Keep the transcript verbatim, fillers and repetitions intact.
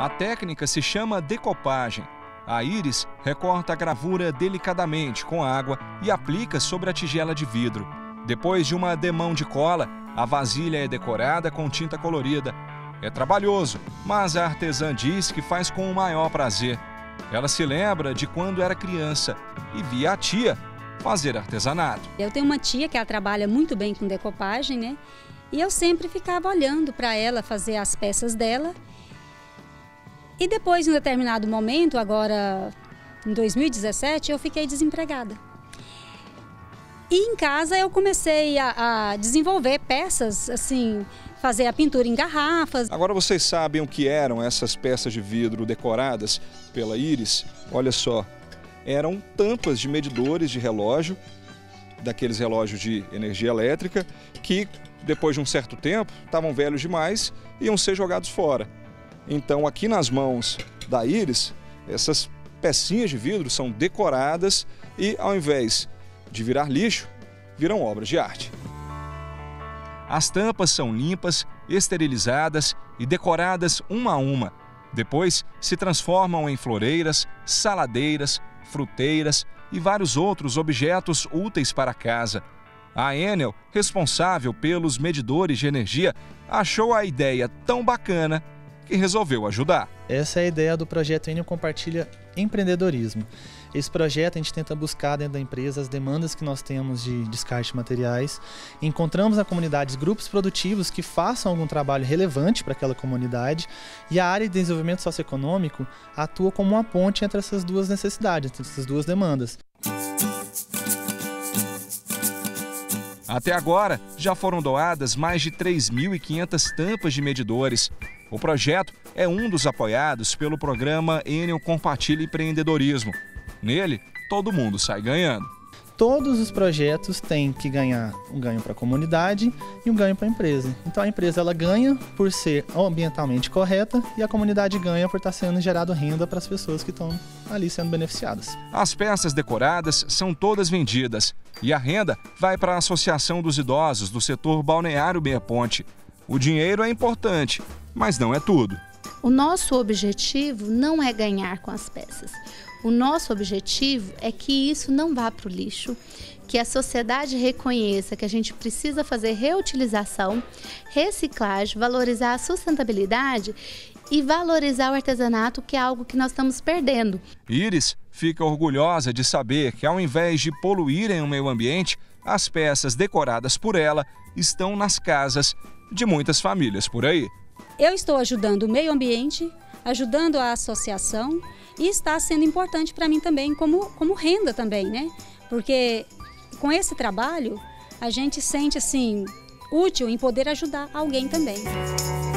A técnica se chama decopagem. A íris recorta a gravura delicadamente com água e aplica sobre a tigela de vidro. Depois de uma demão de cola, a vasilha é decorada com tinta colorida. É trabalhoso, mas a artesã diz que faz com o maior prazer. Ela se lembra de quando era criança e via a tia fazer artesanato. Eu tenho uma tia que ela trabalha muito bem com decopagem, né? E eu sempre ficava olhando para ela fazer as peças dela. E depois, em um determinado momento, agora em dois mil e dezessete, eu fiquei desempregada. E em casa eu comecei a, a desenvolver peças, assim, fazer a pintura em garrafas. Agora vocês sabem o que eram essas peças de vidro decoradas pela íris? Olha só, eram tampas de medidores de relógio, daqueles relógios de energia elétrica, que depois de um certo tempo estavam velhos demais e iam ser jogados fora. Então aqui nas mãos da íris, essas pecinhas de vidro são decoradas e ao invés de virar lixo, viram obras de arte. As tampas são limpas, esterilizadas e decoradas uma a uma. Depois se transformam em floreiras, saladeiras, fruteiras e vários outros objetos úteis para a casa. A Enel, responsável pelos medidores de energia, achou a ideia tão bacana que resolveu ajudar. Essa é a ideia do projeto Enel Compartilha Empreendedorismo. Esse projeto a gente tenta buscar dentro da empresa as demandas que nós temos de descarte de materiais. Encontramos na comunidade grupos produtivos que façam algum trabalho relevante para aquela comunidade e a área de desenvolvimento socioeconômico atua como uma ponte entre essas duas necessidades, entre essas duas demandas. Até agora, já foram doadas mais de três mil e quinhentas tampas de medidores. O projeto é um dos apoiados pelo programa Enel Compartilha Empreendedorismo. Nele, todo mundo sai ganhando. Todos os projetos têm que ganhar um ganho para a comunidade e um ganho para a empresa. Então a empresa ela ganha por ser ambientalmente correta e a comunidade ganha por estar sendo gerado renda para as pessoas que estão ali sendo beneficiadas. As peças decoradas são todas vendidas e a renda vai para a Associação dos Idosos do setor Balneário Meia Ponte. O dinheiro é importante, mas não é tudo. O nosso objetivo não é ganhar com as peças. O nosso objetivo é que isso não vá para o lixo, que a sociedade reconheça que a gente precisa fazer reutilização, reciclagem, valorizar a sustentabilidade e valorizar o artesanato, que é algo que nós estamos perdendo. Íris fica orgulhosa de saber que, ao invés de poluírem o meio ambiente, as peças decoradas por ela estão nas casas de muitas famílias por aí. Eu estou ajudando o meio ambiente, ajudando a associação e está sendo importante para mim também como, como renda também, né? Porque com esse trabalho a gente sente assim útil em poder ajudar alguém também.